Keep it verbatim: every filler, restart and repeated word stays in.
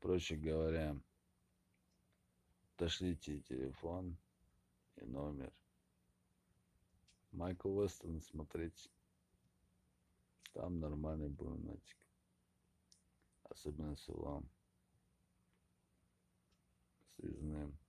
Проще говоря, дошлите телефон и номер. Майкл Вестон смотреть. Там нормальный блюнетик. Особенно с улом. С резным.